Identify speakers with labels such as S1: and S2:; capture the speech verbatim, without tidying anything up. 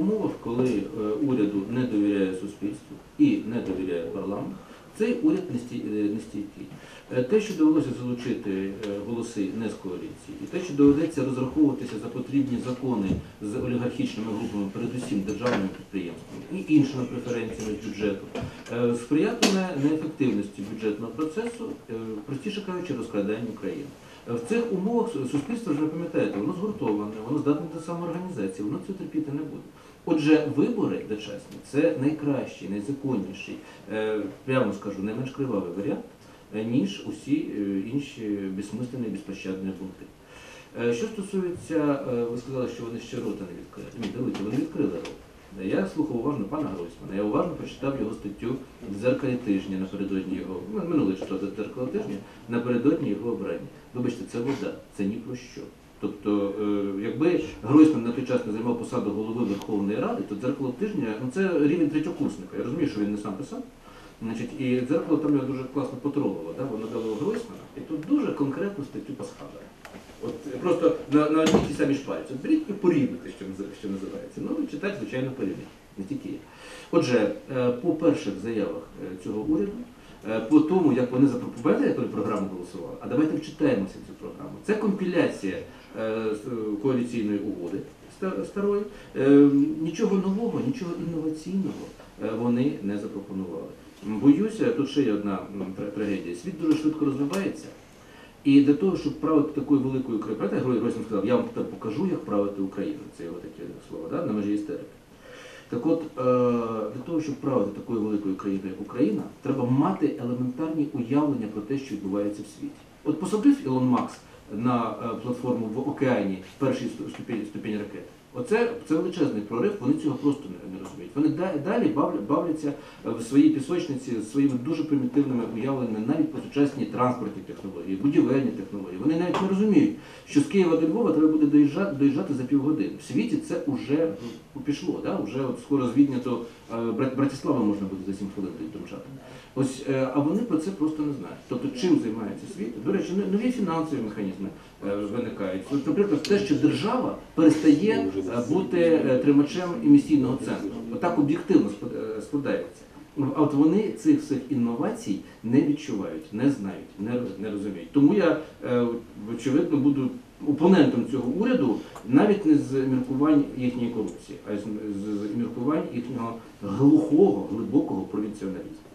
S1: умовах, коли уряду не довіряє суспільству і не довіряє парламент, цей уряд нестійкий. Те, що довелося залучити голоси не з коаліції, і те, що доведеться розраховуватися за потрібні закони з олігархічними групами, передусім державними підприємствами і іншими преференціями з бюджету, сприятиме неефективності бюджетного процесу, простіше кажучи, розкраданню країни. В цих умовах суспільство, ж ви пам'ятаєте, воно згуртоване, воно здатне до самоорганізації, воно цього терпіти не буде. Отже, вибори дочасні – це найкращий, найзаконніший, прямо скажу, не менш кривавий варіант, ніж усі інші безсмислені, безпощадні бунти. Що стосується, ви сказали, що вони ще рота не відкрили. Ні, дивіться, вони відкрили рот. Я слухав уважно пана Гройсмана, я уважно прочитав його статтю в «Дзеркалі тижня» напередодні його, минулий що «Дзеркало тижня» напередодні його обрання. Вибачте, це вода, це ні про що. Тобто, якби Гройсман на той час не займав посаду голови Верховної Ради, то «Дзеркало тижня» ну, – це рівень третьокурсника. Я розумію, що він не сам писав. Значить, і «Дзеркало» там його дуже класно потролило, да? Воно дало Гройсмана, і тут дуже конкретну статтю пасхалює. От просто на, на одній ті самі шпальці. От беріть і порівняйте, що, що називається. Ну, читати, звичайно, порівняйте. Не тільки я. Отже, по перших заявах цього уряду, по тому, як вони запропонували, як вони програму голосували, а давайте вчитаємося цю програму. Це компіляція коаліційної угоди старої. Нічого нового, нічого інноваційного вони не запропонували. Боюся, тут ще є одна трагедія. Світ дуже швидко розвивається. І для того, щоб правити такою великою Україною, Гройсман сказав, я вам тепер покажу, як правити Україну. Це його таке слово, да? На межі істерики. Так от, для того, щоб правити такою великою країною, як Україна, треба мати елементарні уявлення про те, що відбувається в світі. От посадив Ілон Маск на платформу в океані першій ступені, ступені ракети. Оце це величезний прорив, вони цього просто не, не розуміють. Вони далі бавляться в своїй пісочниці з своїми дуже примітивними уявленнями навіть по сучасній транспортній технології, будівельні технології. Вони навіть не розуміють, що з Києва до Львова треба буде доїжджати, доїжджати за півгодини. В світі це вже пішло, да? Уже от скоро з Відня до Братислава можна буде за сім хвилин домчати. Ось, а вони про це просто не знають. Тобто, чим займається світ? До речі, нові фінансові механізми виникають. Наприклад, те, що держава перестає бути тримачем емісійного центру. Отак об'єктивно складається. А от вони цих всіх інновацій не відчувають, не знають, не, не розуміють. Тому я, очевидно, буду опонентом цього уряду навіть не з міркувань їхньої корупції, а з, з міркувань їхнього глухого, глибокого провінціоналізму.